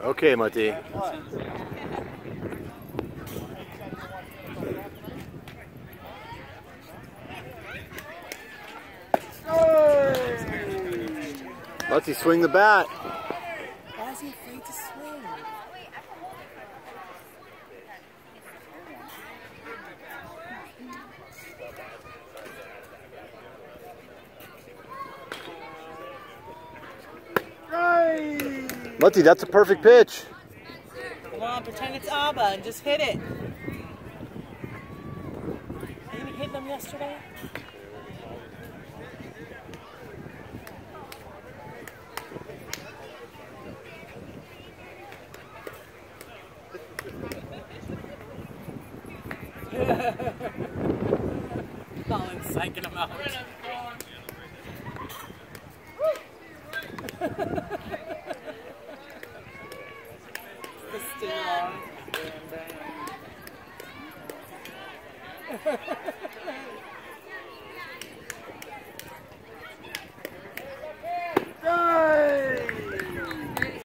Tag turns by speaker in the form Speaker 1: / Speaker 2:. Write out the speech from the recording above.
Speaker 1: Okay, Moti. Moti, swing the bat.
Speaker 2: Why is he afraid to swing?
Speaker 1: Moti, that's a perfect pitch.
Speaker 2: Come on, pretend it's Abba and just hit it. Didn't you hit them yesterday? Colin's psyching him out. Still on.